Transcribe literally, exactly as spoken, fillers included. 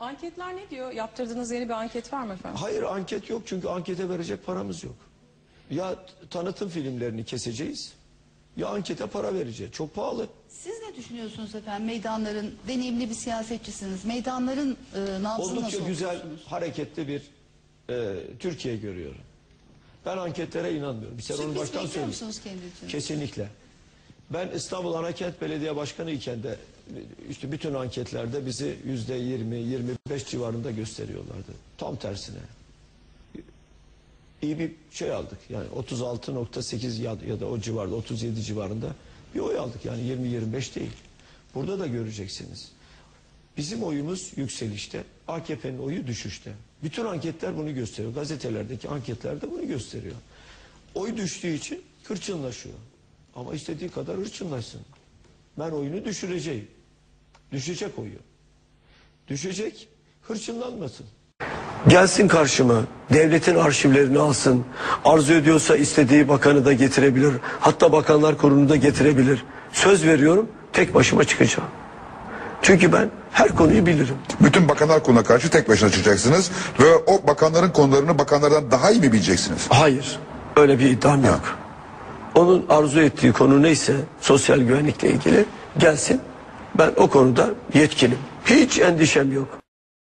Anketler ne diyor? Yaptırdığınız yeni bir anket var mı efendim? Hayır, anket yok çünkü ankete verecek paramız yok. Ya tanıtım filmlerini keseceğiz ya ankete para vereceğiz. Çok pahalı. Siz ne düşünüyorsunuz efendim? Meydanların deneyimli bir siyasetçisiniz. Meydanların e, nabzını Oldukça nasıl güzel, okuyorsunuz? hareketli bir e, Türkiye görüyorum. Ben anketlere inanmıyorum. Bir sen onu Sürpriz baştan bekliyor söyleyeyim. musunuz kendi için? Kesinlikle. Ben İstanbul Anakent Belediye Başkanı iken de işte bütün anketlerde bizi yüzde yirmi, yirmi beş civarında gösteriyorlardı. Tam tersine. İyi bir şey aldık. Yani otuz altı nokta sekiz ya, ya da o civarda, otuz yedi civarında bir oy aldık. Yani yirmi yirmi beş değil. Burada da göreceksiniz. Bizim oyumuz yükselişte, A K P'nin oyu düşüşte. Bütün anketler bunu gösteriyor. Gazetelerdeki anketler de bunu gösteriyor. Oy düştüğü için hırçınlaşıyor. Ama istediği kadar hırçınlaşsın. Ben oyunu düşüreceğim. Düşecek oyu. Düşecek, hırçınlanmasın. Gelsin karşıma, devletin arşivlerini alsın. Arzu ediyorsa istediği bakanı da getirebilir. Hatta bakanlar kurulunu da getirebilir. Söz veriyorum, tek başıma çıkacağım. Çünkü ben her konuyu bilirim. Bütün bakanlar kuruluna karşı tek başına çıkacaksınız ve o bakanların konularını bakanlardan daha iyi mi bileceksiniz? Hayır, öyle bir iddiam yok. Onun arzu ettiği konu neyse sosyal güvenlikle ilgili gelsin. Ben o konuda yetkinim. Hiç endişem yok.